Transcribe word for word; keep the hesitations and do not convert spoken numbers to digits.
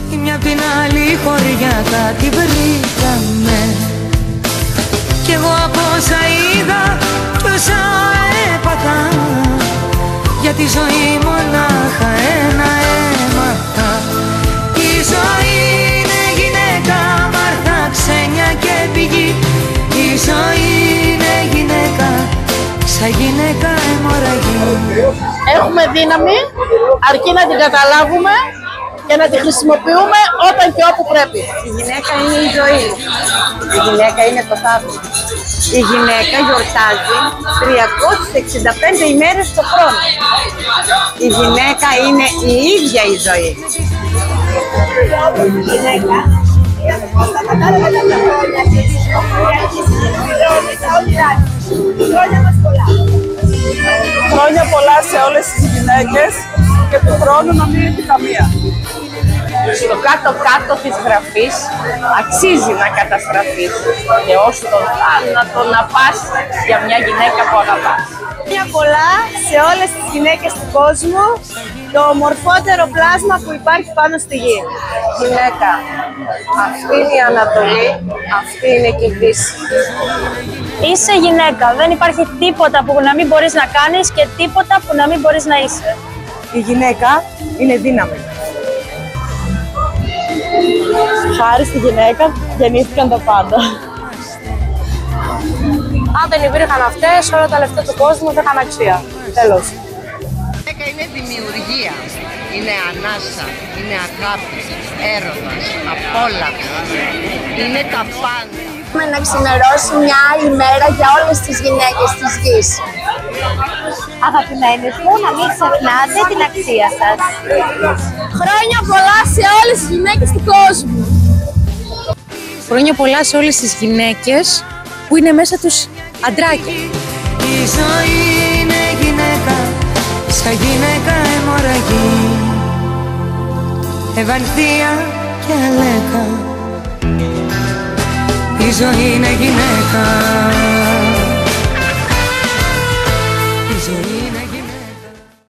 Η μια απ' την άλλη χωριά κάτι βρήκαμε. Κι εγώ από όσα είδα κι όσα έπαθα, για τη ζωή μονάχα ένα έμαθα. Η ζωή είναι γυναίκα, Μάρθα, ξένια και πηγή. Η ζωή είναι γυναίκα, σαν γυναίκα αιμορραγή. Έχουμε δύναμη, αρκεί να την καταλάβουμε και να τη χρησιμοποιούμε όταν και όπου πρέπει. Η γυναίκα είναι η ζωή. Η γυναίκα είναι το θαύμα. Η γυναίκα γιορτάζει τριακόσιες εξήντα πέντε ημέρες το χρόνο. Η γυναίκα είναι η ίδια η ζωή. Η γυναίκα στα κατάλαβα τα χρόνια και τη ζωή πληρώνει τα όνειρά της. Χρόνια μας πολλά. Χρόνια πολλά σε όλες τις γυναίκες και του χρόνου να μην είναι καμία. Στο κάτω-κάτω της γραφής αξίζει να καταστραφείς και ως τον θάνατο να πας για μια γυναίκα που αγαπάς. Χρόνια πολλά σε όλες τις γυναίκες του κόσμου, το ομορφότερο πλάσμα που υπάρχει πάνω στη γη. Γυναίκα, αυτή είναι η Ανατολή, αυτή είναι και η Δύση. Είσαι γυναίκα, δεν υπάρχει τίποτα που να μην μπορείς να κάνεις και τίποτα που να μην μπορείς να είσαι. Η γυναίκα είναι δύναμη. Χάρη στη γυναίκα γεννήθηκαν τα πάντα. Αν δεν υπήρχαν αυτές, όλα τα λεφτά του κόσμου δεν είχαν αξία. Τέλος. Η γυναίκα είναι δημιουργία, είναι ανάσα, είναι αγάπη, έρωτας, απόλαυση, είναι τα πάντα. Να ξημερώσει μια άλλη μέρα για όλες τις γυναίκες της γης. Αγαπημένες μου, να μην ξεχνάτε την αξία σας. Χρόνια πολλά σε όλες τις γυναίκες του κόσμου. Χρόνια πολλά σε όλες τις γυναίκες που είναι μέσα τους αντράκια. Η ζωή είναι γυναίκα, σαν γυναίκα αιμορραγή. Ευανθία και αλέκα. Η ζωή είναι γυναίκα.